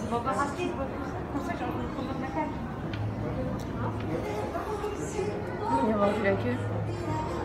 On va racheter comme ça, j'ai envie de prendre ma carte. Il a mangé la queue.